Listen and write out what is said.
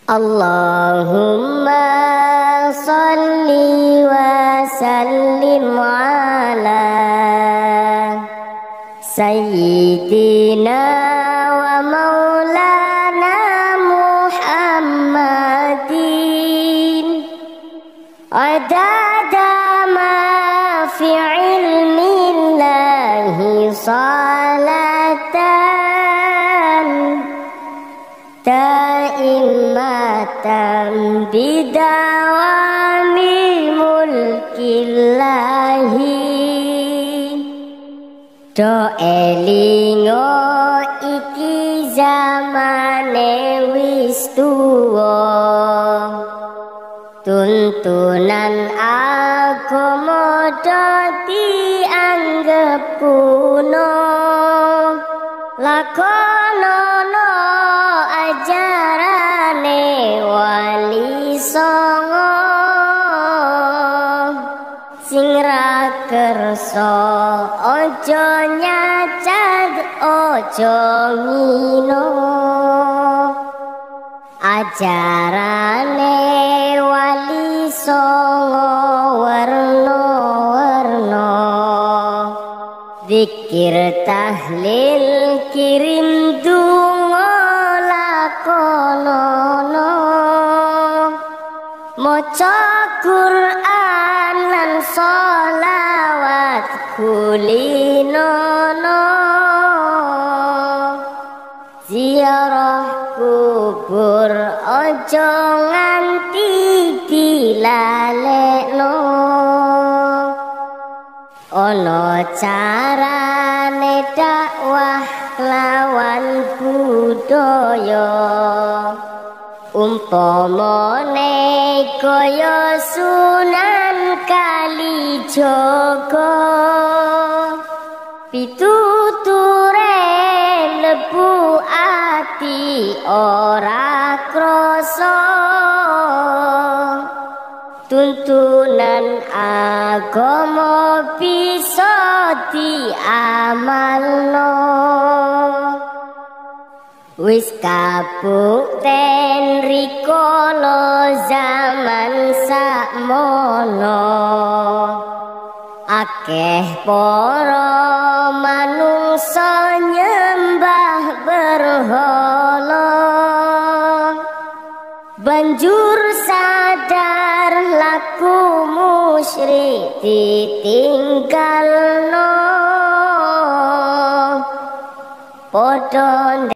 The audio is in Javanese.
Allahumma salli wa sallim ala sayyidina wa maulana Muhammadin adada ma fi ilmillahi salatan ta'immatan bidawami mulkillahi do elingo iki zamane wis tuwa tuntunan agama do dianggep kuno lakonono ajarane wali songo sing ra kersa ojo nyacad ojo ngino ajarane wali songo werna-werna zikir tahlil kirim donga lakonono maca Quran lan sholawat kulinono ziarah kubur ojo nganti dilalekno ono carane dakwah lawan budaya umpamane kaya Sunan Kalijaga pituture mlebu ati ora krasa tuntunan agama bisa diamalno wis kabukten rikala zaman sakmono akeh para manungsa nyembah berhala banjur sadar laku musyrik ditinggalno padha